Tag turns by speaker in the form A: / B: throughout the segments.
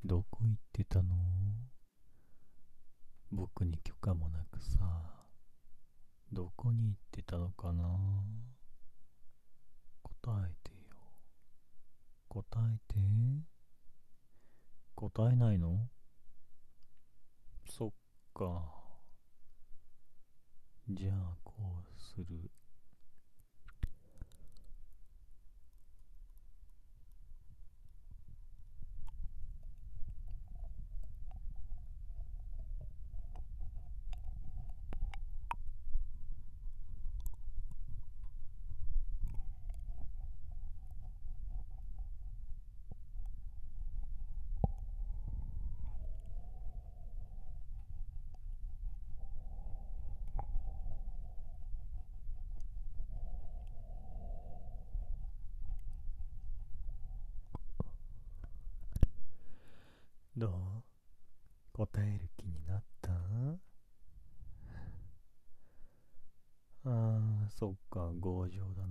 A: どこ行ってたの？僕に許可もなくさ、どこに行ってたのかな？答えてよ。答えて。答えないの？そっか。じゃあこうする。どう？答える気になった？あー、そっか、強情だな。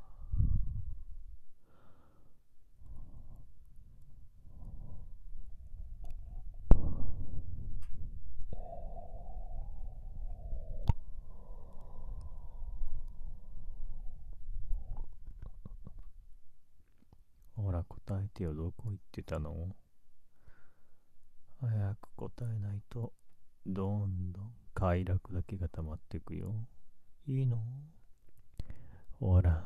A: ほら答えてよ、どこ行ってたの？早く答えないと、どんどん快楽だけが溜まってくよ。いいの？ほら。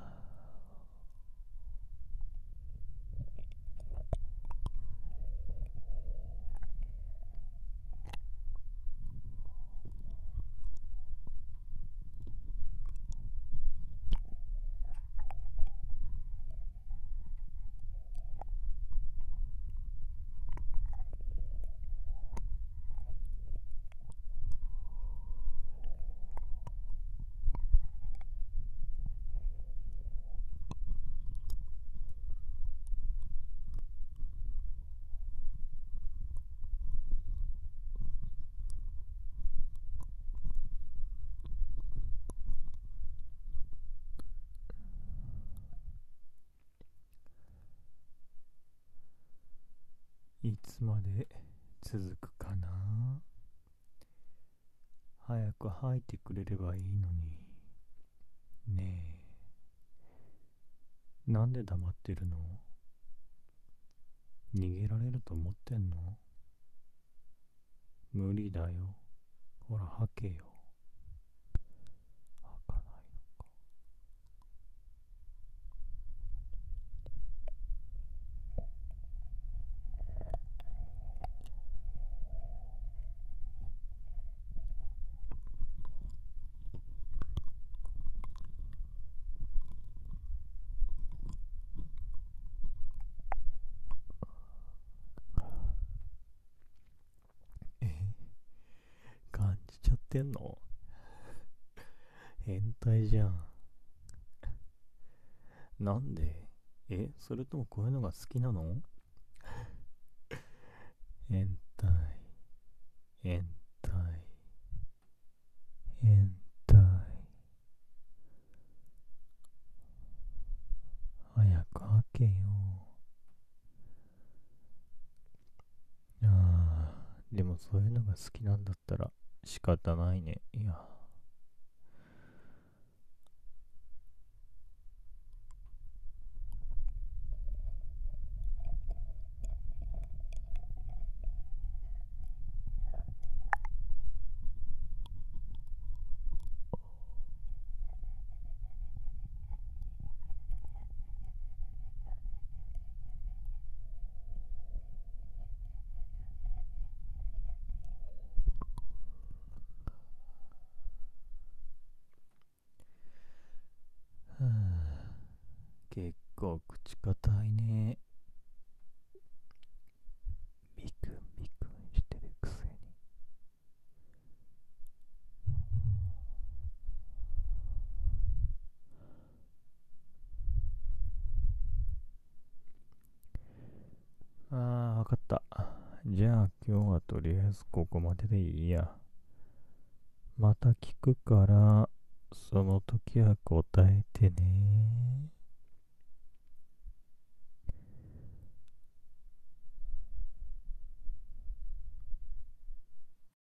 A: いつまで続くかな？早く吐いてくれればいいのに。ねえ、なんで黙ってるの？逃げられると思ってんの？無理だよ。ほら吐けよ。吐かないのか。え、感じちゃってんの？変態じゃん。なんで？それともこういうのが好きなの？変態、変態、変態。早く吐けよ。あでもそういうのが好きなんだったら仕方ないね。いや、はあ、結構口硬いね。ビクンビクンしてるくせに。ああ、わかった。じゃあ今日はとりあえずここまででいいや。また聞くから、その時は答えてね。